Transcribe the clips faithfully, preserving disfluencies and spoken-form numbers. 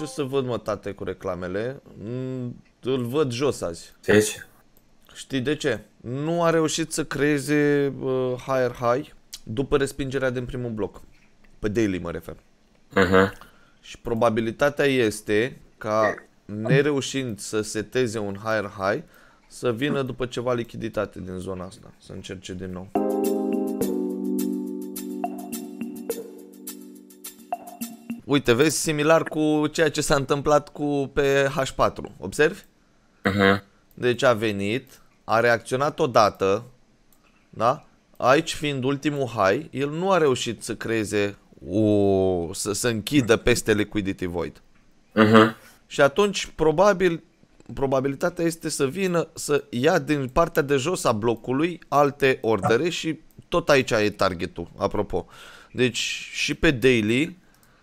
Ce să văd, mă, tate, cu reclamele? Mm, îl văd jos azi. Deci? Știi de ce? Nu a reușit să creeze uh, higher high după respingerea din primul bloc. Pe daily mă refer. Uh-huh. Și probabilitatea este ca, nereușind să seteze un higher high, să vină după ceva lichiditate din zona asta. Să încerce din nou. Uite, vezi, similar cu ceea ce s-a întâmplat cu pe H patru. Observi? Uh-huh. Deci a venit, a reacționat odată, da? Aici fiind ultimul high, el nu a reușit să creeze o... să, să închidă peste liquidity void. Uh-huh. Și atunci, probabil, probabilitatea este să vină, să ia din partea de jos a blocului alte ordere și tot aici e targetul, apropo. Deci și pe daily,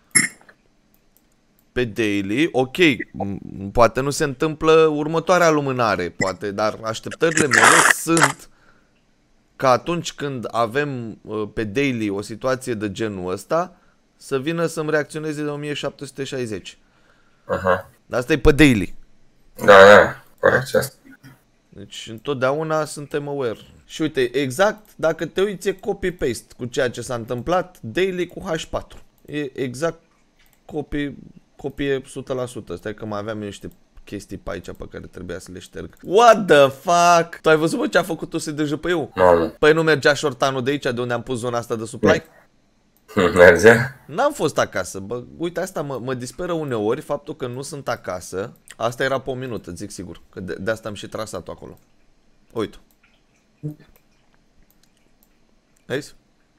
pe daily, ok, poate nu se întâmplă următoarea lumânare, poate, dar așteptările mele sunt ca atunci când avem pe daily o situație de genul ăsta, să vină să-mi reacționeze de o mie șapte sute șaizeci. Uh-huh. Dar asta e pe daily. Da, da, corect asta. Deci întotdeauna suntem aware. Și uite, exact, dacă te uiți, e copy-paste cu ceea ce s-a întâmplat daily cu H patru. E exact copy, copie o sută la sută. Stai că mai aveam eu niște chestii pe aici pe care trebuia să le șterg. What the fuck? Tu ai văzut, mă, ce a făcut U S D J P-ul? Nu. Păi nu mergea shortanul de aici, de unde am pus zona asta de supply? Merge? N-am fost acasă. Bă, uite, asta mă, mă disperă uneori, faptul că nu sunt acasă. Asta era pe o minută, zic sigur. Că de, de asta am și trasat-o acolo. Uite. Vezi?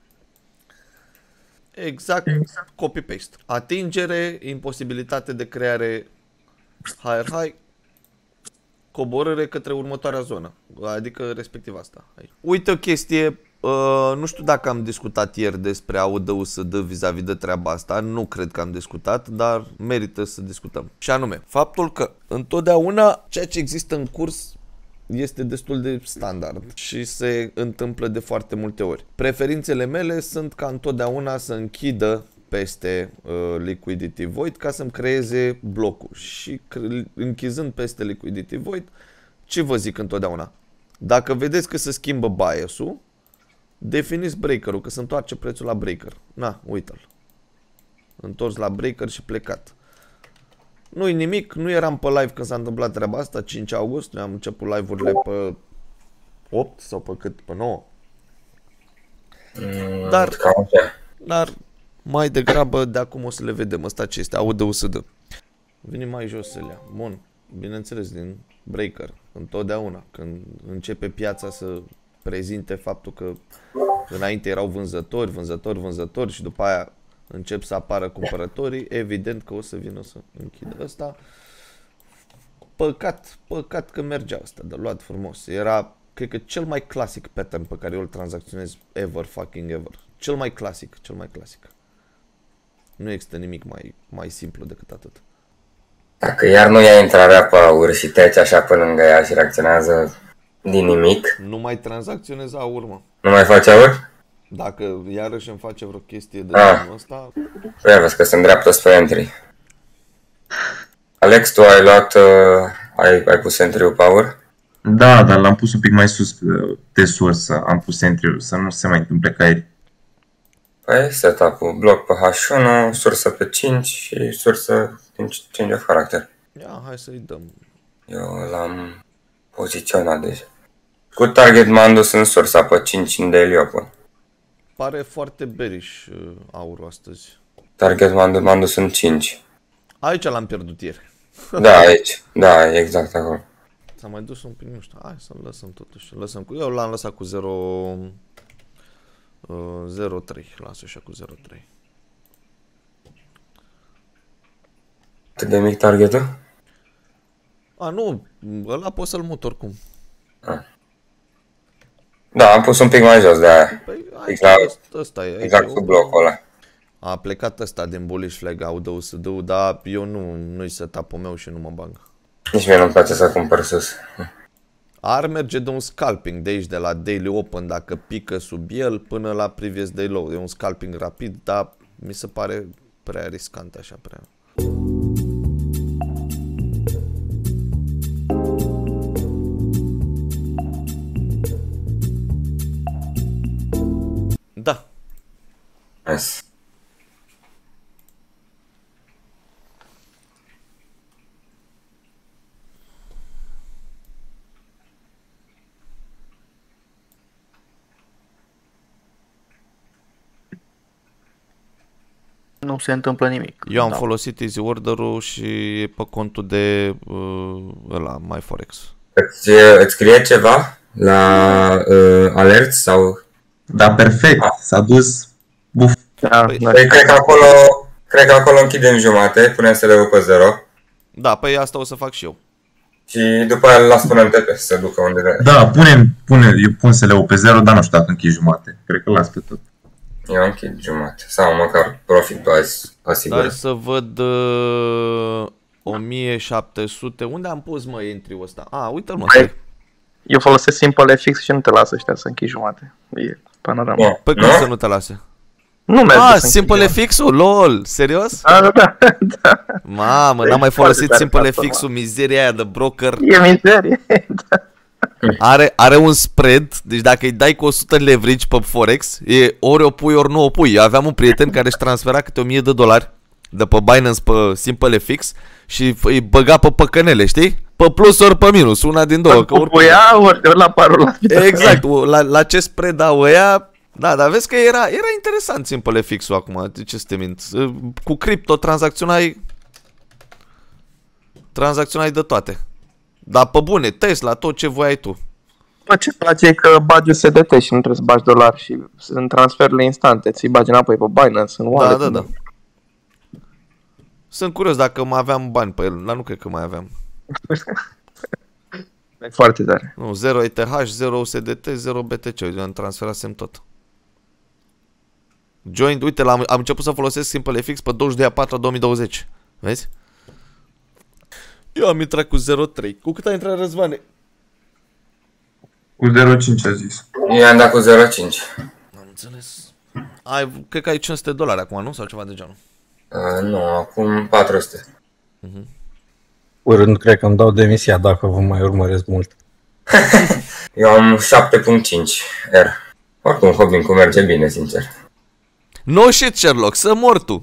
Exact, exact. Copy-paste. Atingere, imposibilitate de creare higher high, coborâre către următoarea zonă. Adică respectiv asta. Aici. Uite o chestie, uh, nu știu dacă am discutat ieri despre A U D U S D vis-a-vis de treaba asta, nu cred că am discutat, dar merită să discutăm. Și anume, faptul că întotdeauna ceea ce există în curs este destul de standard și se întâmplă de foarte multe ori. Preferințele mele sunt ca întotdeauna să închidă peste uh, liquidity void ca să-mi creeze blocul. Și închizând peste liquidity void, ce vă zic întotdeauna? Dacă vedeți că se schimbă bias-ul, definiți breaker-ul, că se întoarce prețul la breaker. Na, uite-l. Întors la breaker și plecat. Nu-i nimic, nu eram pe live când s-a întâmplat treaba asta, cinci august, noi am început live-urile pe opt sau pe cât, pe nouă. Mm, dar, cam așa. dar mai degrabă de acum o să le vedem. Ăsta ce este? A U D U S D. Vine mai jos să le ia. Bun, bineînțeles, din breaker. Întotdeauna, când începe piața să prezinte faptul că înainte erau vânzători, vânzători, vânzători și după aia încep să apară cumpărătorii, evident că o să vină să închidă ăsta. Păcat, păcat că mergea asta de luat frumos. Era, cred că, cel mai clasic pattern pe care eu îl tranzacționez ever fucking ever. Cel mai clasic, cel mai clasic. Nu există nimic mai, mai simplu decât atât. Dacă iar nu ia intrarea pe aur și trece așa pe lângă ea și reacționează din nimic, Nu mai tranzacționez a urmă. nu mai face aur? Dacă iarăși îmi face vreo chestie de Ah. genul ăsta, Păi vezi că se îndreaptă spre entry. Alex, tu ai luat, uh, ai, ai pus entry-ul pe aur? Da, dar l-am pus un pic mai sus de sursă. Am pus entry-ul să nu se mai întâmple ca ieri. Păi setup-ul, bloc pe H unu, sursă pe cinci și sursă din change of character. ia, hai să-i dăm. Eu l-am poziționat deja. Cu target m-am dus în sursa pe cinci în daily open. Pare foarte bearish uh, aurul astăzi. Target m-am dus, m-am dus în cinci. Aici l-am pierdut ieri. Da, aici. Da, exact acolo. S-a mai dus un pic, nu știu. Hai să-l lăsăm totuși. Lăsăm cu... Eu l-am lăsat cu zero virgulă trei. Las-o așa cu zero virgulă trei. Cât de mic targetul? A, nu. Ăla pot să-l mut oricum. Ah. Da, am pus un pic mai jos de aia. Păi, aici, Exact, ăsta e. Aici exact e cu o- blocul ăla. A plecat ăsta din bullish flag, A U D U S D-ul, dar eu nu, nu-i setup-ul meu și nu mă bag. Nici mie nu-mi place să cumpăr sus. Ar merge de un scalping de aici, de la daily open, dacă pică sub el, până la previous day low. E un scalping rapid, dar mi se pare prea riscant așa, prea. Nice. Nu se întâmplă nimic. Eu am Da. folosit Easy Order-ul și e pe contul de uh, ăla, MyForex. Îți, îți scrie ceva la uh, alert sau... Da, perfect. S-a dus. Buf. Da, Păi- da. Păi cred că acolo, cred că acolo închidem jumate, punem S L-ul pe zero Da, păi asta o să fac și eu. și după aia îl las până în T P să se ducă unde vrea. Da, punem, pune, eu pun S L-ul pe zero, dar nu știu dacă închid jumate. Cred că las pe tot. Eu închid jumate. Sau măcar profitul azi asigur. Hai să văd uh, o mie șapte sute. Unde am pus, mă, entry-ul ăsta? A, uite-l, mă. Păi, eu folosesc Simple F X și nu te lasă ăștia să închizi jumate. E panorama. Bun. Păi cum Nu? să nu te lase? Nu merge Ah, să închizi Simple jumate. F X-ul? LOL, serios? Da, da, da, da. Mamă, E n-am mai foarte folosit tare Simple platforma. F X-ul, mizeria aia de broker. E mizerie. Da. Are, are un spread, deci dacă îi dai cu o sută leverage pe Forex, e ori o pui, ori nu o pui. Eu aveam un prieten care își transfera câte o mie de dolari de pe Binance pe Simple F X și îi băga pe păcănele, știi? Pe plus ori pe minus, una din două. Că Cu ori... buia, ori, ori la parul la Exact, la, la ce spread dau ăia. Da, dar vezi că era, era interesant Simple F X-ul acum, de ce să te mint? Cu cripto tranzacționai Tranzacționai de toate. Dar pe bune, Tesla, tot ce voiai tu. Bă, ce place e că bagi U S D T și nu trebuie să bagi dolari și sunt transferurile instante. Ți-i bagi înapoi pe Binance, în Da, wallet. da, da. Sunt curios dacă mai aveam bani pe el, dar nu cred că mai aveam. E foarte tare. Nu, zero E T H, zero U S D T, zero B T C, eu am transferasem tot. Joined, uite, am am început să folosesc Simple F X pe douăzeci și doi a patra două mii douăzeci. Vezi? Eu am intrat cu zero trei. Cu cât a intrat, Răzvane? Cu zero virgulă cinci a zis. Eu am dat cu zero virgulă cinci. Am înțeles. Ai, cred că ai cinci sute de dolari acum, nu? Sau ceva de genul. Uh, nu, acum patru sute. Urând, cred că îmi dau demisia dacă vă mai urmăresc mult. Eu am șapte virgulă cinci R. Oricum, Hobbing-ul merge bine, sincer. No shit, Sherlock, să mor tu.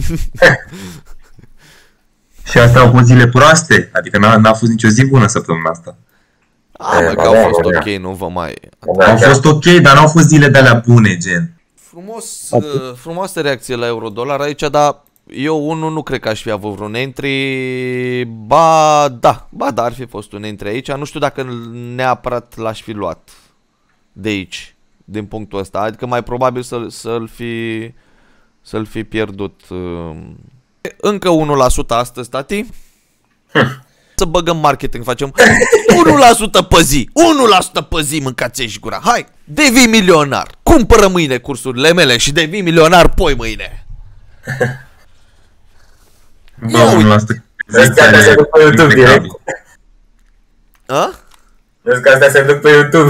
Și astea au fost zile proaste. Adică n-a, n-a fost nicio zi bună săptămâna asta. A, mă, E, că ba au da, fost ba da. ok, nu vă mai... Da, Au chiar. fost ok, dar n-au fost zile de-alea bune, gen. Frumos, uh, frumoasă reacție la euro-dolar aici, dar eu unul nu cred că aș fi avut vreun entry. Ba da, ba da, ar fi fost un entry aici. Nu știu dacă neapărat l-aș fi luat de aici, din punctul ăsta. Adică mai probabil să, să-l fi să-l fi pierdut. uh. Încă unu la sută astăzi, tati. Să băgăm marketing, facem unu la sută pe zi, unu la sută pe zi, mâncați și gura. Hai, devii milionar. Cumpără mâine cursurile mele și devii milionar poi mâine. Bă, Ia uite. unul asta. Vezi că astea se duc pe YouTube direct. A? Vezi că astea se duc pe YouTube.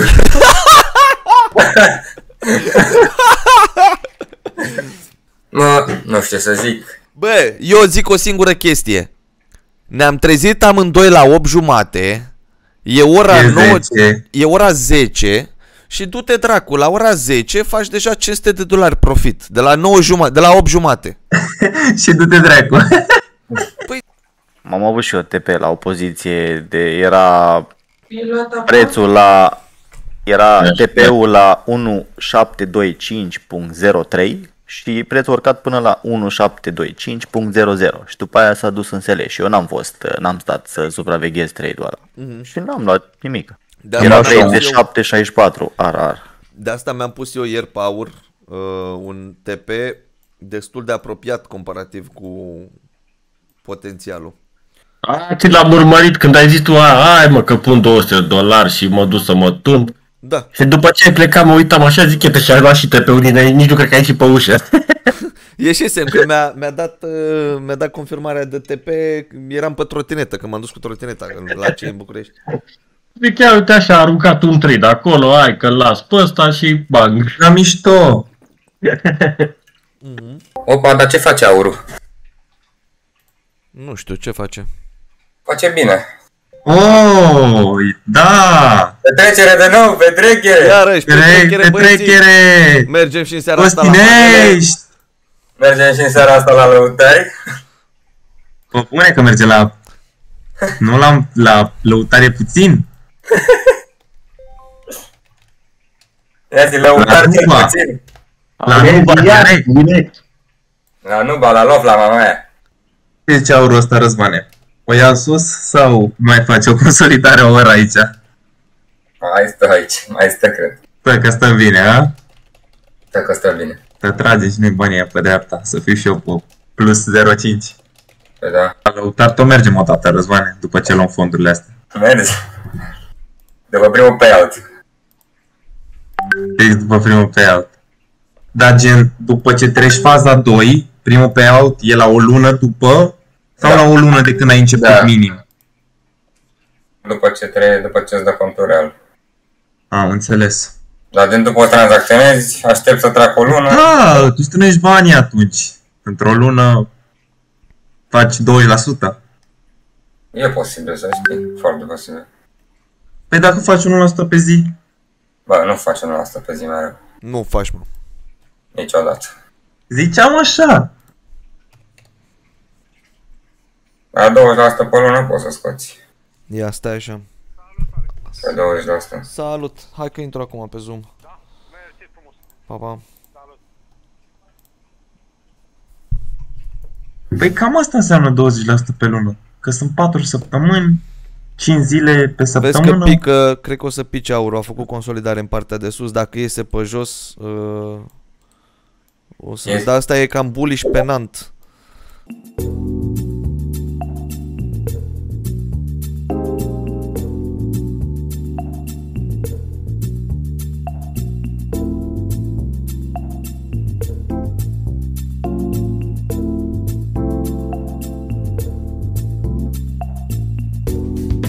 Mă, nu știu ce să zic. Bă, eu zic o singură chestie. Ne-am trezit amândoi la opt jumate. E ora E nouă, zece. e ora zece. Și du-te dracu, la ora zece faci deja cinci sute de dolari profit. De la nouă jumate, de la opt jumate. Și du-te dracu. M-am avut și eu T P la o poziție de... Era prețul la... Era T P-ul la unu șapte doi cinci punct zero trei și prețul urcat până la unu șapte doi cinci punct zero zero și după aia s-a dus în S L și eu n-am fost, n-am stat să supraveghez trade-ul ăla Mhm. și n-am luat nimic. De Era asta, mi-am pus eu, treizeci și șapte șaizeci și patru, ar, ar. de asta mi-am pus eu ieri pe aur uh, un T P destul de apropiat comparativ cu potențialul. A, ți l-am urmărit când ai zis tu, a, hai mă că pun două sute de dolari și mă duc să mă tâmp. Da. Și după ce ai plecat mă uitam așa, zic, uite, și-ai luat și T P-ul, nici nu cred că ai și pe ușă. Ieșisem că mi-a, mi-a, dat, uh, mi-a dat confirmarea de T P, eram pe trotinetă, că m-am dus cu trotineta la cei în București. Zic, ia uite așa, a aruncat un trade acolo, hai că las pe ăsta și bang. La mișto. Opa, dar ce face aurul? Nu știu ce face. Face bine. Oh, da. Petrecere de nou, petrecere! Iarăși, Trec, petrecere, băieții. petrecere. Mergem și în seara asta la manele. Costinești. Mergem și în seara asta la lăutari? Pă pune că merge la... Nu la, la lăutare puțin? Ia zi, lăutari cel Nuba. puțin. La Nuba direct. direct. La Nuba, la lof, la mamaia. Ce zice aurul ăsta, Răzvane? O ia sus sau mai face o consolidare o oră aici? Mai stă aici, mai stă, cred. Stă că stă bine, a? Stă că stă bine. Te trage și noi banii aia pe dreapta, să fiu și eu pe plus zero virgulă cinci. Păi da. La lăutar tot mergem o dată, Răzvane, după ce luăm fondurile astea. Mergi. După primul payout. Deci după primul payout. Dar gen, după ce treci faza doi, primul payout e la o lună după? Sau Da. la o lună de când ai început Da. minim? După ce trebuie, după ce îți dă contul real. Am înțeles. Dar din după o tranzacționezi, aștept să treacă o lună. Da, tu strângi banii atunci. Într-o lună faci douăzeci la sută. E posibil să știi, foarte posibil. Păi dacă faci unu la sută pe zi, Bă, nu facem asta pe zi mereu. Nu faci, mă. Niciodată. ziceam așa. La douăzeci la sută pe lună poți să scoți. Ia, stai așa. Pe douăzeci la sută. Salut! Hai că intru acum pe Zoom. Pa, pa. Păi cam asta înseamnă douăzeci la sută pe lună. Că sunt patru săptămâni, cinci zile pe Vezi că săptămână. pică, cred că o să pice aurul. A făcut consolidare în partea de sus. Dacă iese pe jos, uh, o să... Yes. Dar asta e cam bullish penant.